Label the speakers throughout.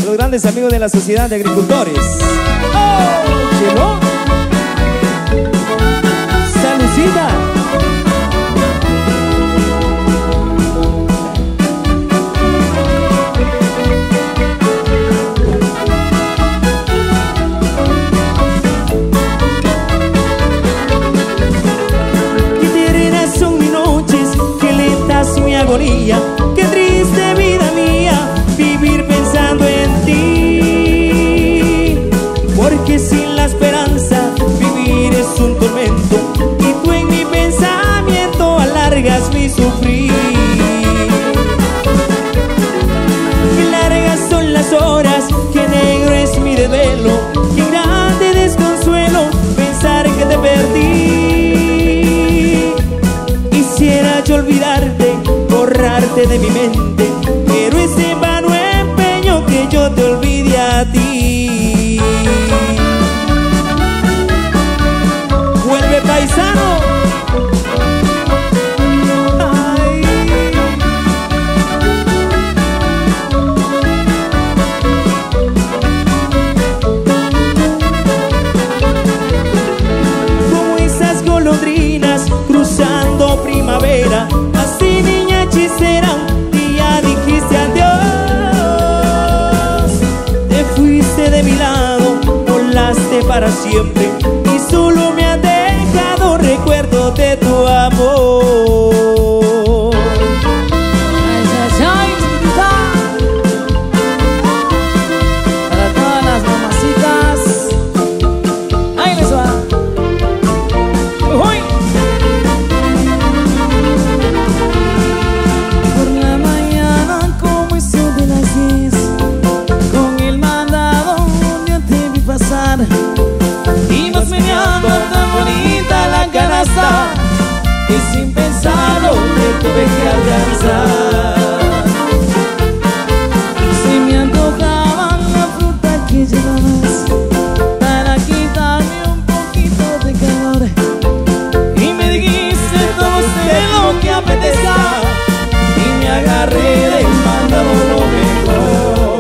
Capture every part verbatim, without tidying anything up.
Speaker 1: los grandes amigos de la Sociedad de Agricultores. ¡Oh! ¿Llegó? ¡Salucita!
Speaker 2: Qué triste vida mía, vivir pensando en ti. Porque sin la esperanza vivir es un tormento, y tú en mi pensamiento alargas mi sufrir. Qué largas son las horas, qué negro es mi desvelo, qué grande desconsuelo pensar que te perdí. Quisiera yo olvidarte, borrarte de mi mente, pero es en vano empeño que yo te olvide a ti. Vuelve, paisano. Ay. Como esas golondrinas cruzando primavera, así niña hechicera, un día dijiste adiós. Te fuiste de mi lado, volaste para siempre, y solo me han dejado recuerdo de tu amor.
Speaker 3: Ay, ay, ay, chiquita. Para todas las mamacitas. Ahí les va. Uy.
Speaker 2: Ibas meneando tan bonita la canasta, que sin pensarlo te tuve que alcanzar.
Speaker 3: Se me antojaba la fruta que llevabas para quitarme un poquito de calor,
Speaker 2: y me dijiste todo usted lo que apetezca, y me agarré del pantalón lo mejor.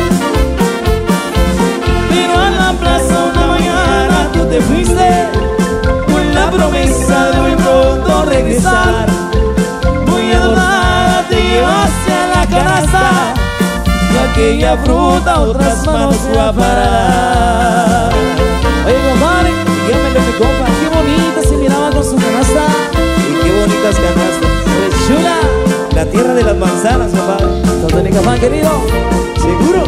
Speaker 2: Pero a la plaza una mañana tú te fuiste, con la promesa de muy pronto regresar. Muy adornada te llevaste a la canasta, y aquella fruta otras manos fue a parar.
Speaker 3: Oye, compadre, dígamelo, mi compa, qué bonita se miraba con su canasta.
Speaker 1: Y qué bonitas canastas.
Speaker 3: Pues chula.
Speaker 1: La tierra de las manzanas, compadre.
Speaker 3: ¿Dónde mi capán, querido?
Speaker 1: ¿Seguro?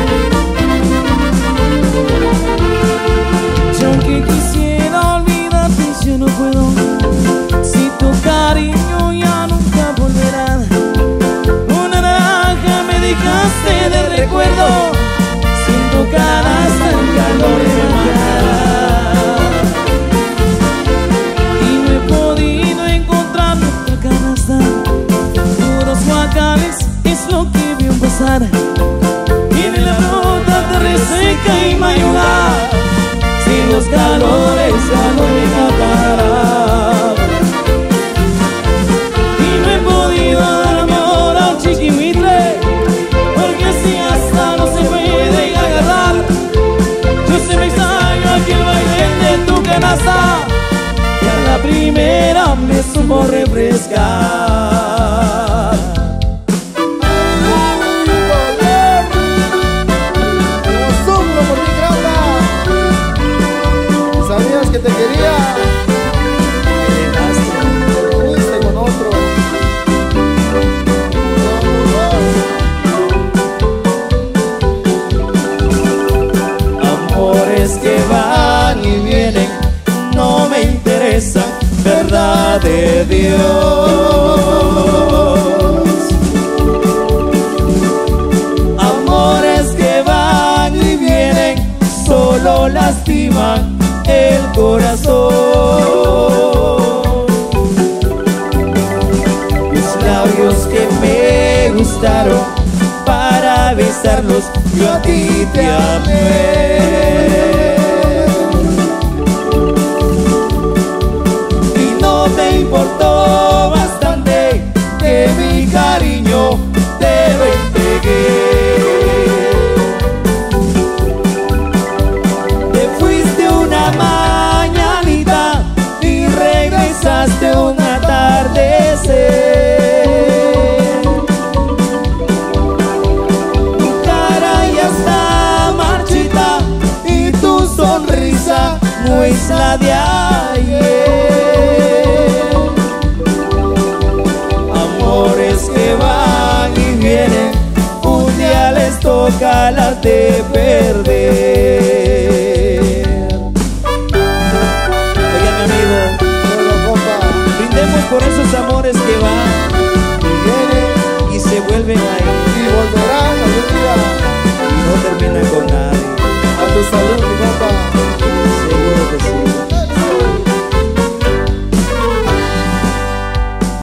Speaker 3: Yo aunque quisiera olvidarte, yo no puedo. Si tu cariño ya nunca volverá.
Speaker 2: Una naranja me dejaste de recuerdo, sin tu canasta el calor de mañana.
Speaker 3: Y no he podido encontrar otra canasta. Puros guacales es lo que veo pasar.
Speaker 2: Tiene la fruta te reseca y mayuga, sin los calores ya no llega a parar. Y no he podido dar amor al chiquihuitle, porque así hasta no se puede agarrar. Yo se me extraño aquel baile de tu canasta, y a la primera me supo refrescar.
Speaker 4: Que te quería, me dejaste, te fuiste con otro.
Speaker 2: Amores que van y vienen, no me interesa, verdad de Dios. Amores que van y vienen, solo lastiman el corazón. Los labios que me gustaron, para besarlos yo a ti te amé. Y no te importó bastante que mi cariño te lo entregué. ganas de perder.